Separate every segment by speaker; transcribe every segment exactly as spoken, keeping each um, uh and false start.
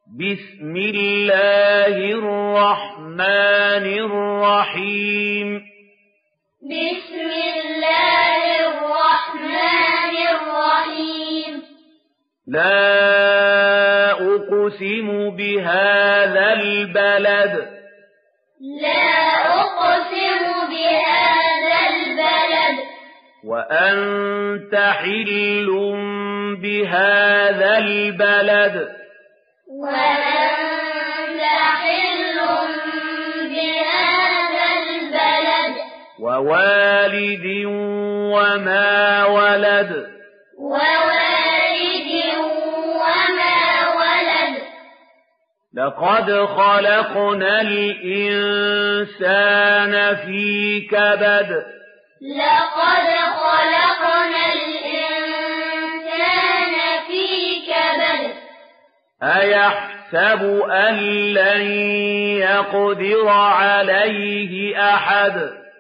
Speaker 1: بسم الله الرحمن الرحيم
Speaker 2: بسم الله الرحمن الرحيم
Speaker 1: لا أقسم بهذا البلد
Speaker 2: لا أقسم بهذا البلد
Speaker 1: وأنت حل بهذا البلد
Speaker 2: وأنت حل بهذا البلد
Speaker 1: ووالد وما ولد
Speaker 2: ووالد وما ولد
Speaker 1: لقد خلقنا الإنسان في كبد
Speaker 2: لقد خلقنا الإنسان في كبد
Speaker 1: أيحسب أن لن يقدر عليه أحد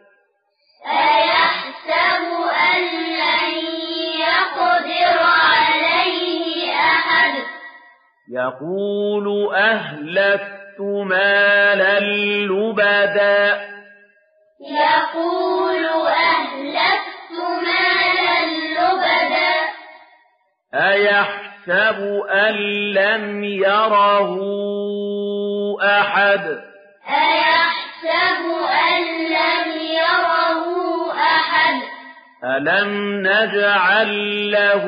Speaker 2: أيحسب أن لن يقدر عليه أحد
Speaker 1: يقول أهلكت مالا لبدا
Speaker 2: يقول أهلكت مالا لبدا
Speaker 1: أيحسب أن لم يره أحد
Speaker 2: أيحسب أن لم يره أحد
Speaker 1: ألم نجعل له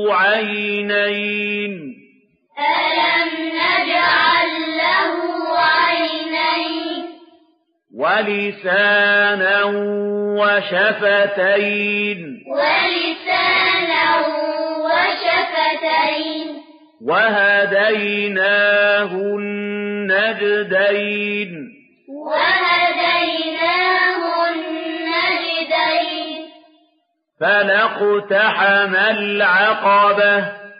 Speaker 1: عينين
Speaker 2: ألم نجعل له عينين
Speaker 1: ولسانا وشفتين
Speaker 2: ولسانا وشفتين
Speaker 1: وهديناه النجدين
Speaker 2: وهديناه النجدين
Speaker 1: فلاقتحم العقبة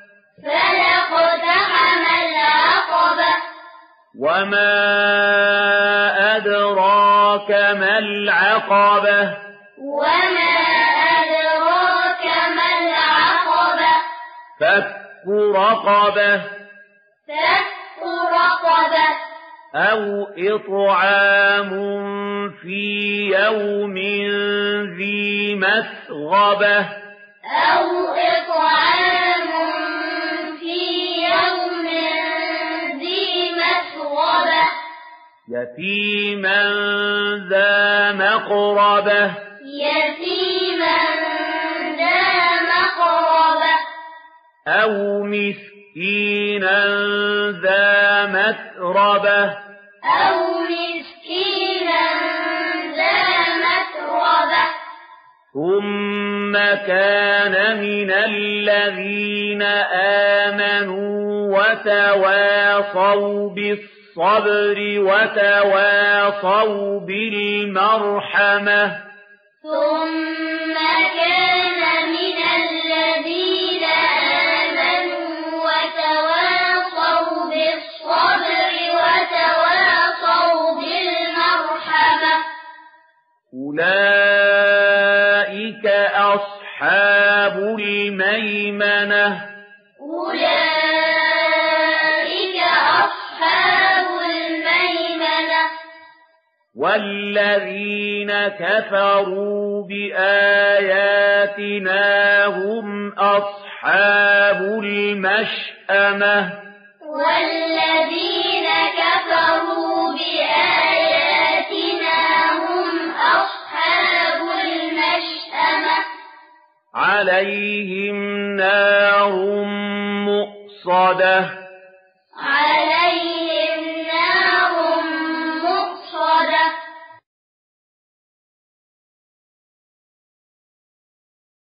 Speaker 2: فلاقتحم العقبة
Speaker 1: وما أدراك ما العقبة
Speaker 2: وما أدراك ما العقبة
Speaker 1: فك رقبة
Speaker 2: فك رقبة
Speaker 1: أو إطعام في يوم ذي مسغبة
Speaker 2: أو إطعام في يوم ذي مسغبة
Speaker 1: يتيما ذا مقربة
Speaker 2: يتيما ذا مقربة
Speaker 1: أو مسكينا ذا متربة
Speaker 2: أو مسكينا ذا متربة
Speaker 1: ثم كان من الذين آمنوا وتواصوا بالصبر وتواصوا بالمرحمة
Speaker 2: ثم كان من الذين آمنوا وتواصوا بالصبر وتواصوا بالمرحمة
Speaker 1: أولئك أصحاب الميمنة
Speaker 2: أولئك أصحاب الميمنة
Speaker 1: والذين كفروا بآياتنا هم أصحاب المشأمة
Speaker 2: والذين كفروا بآياتنا هم أصحاب المشأمة
Speaker 1: عليهم نار مؤصدة
Speaker 2: على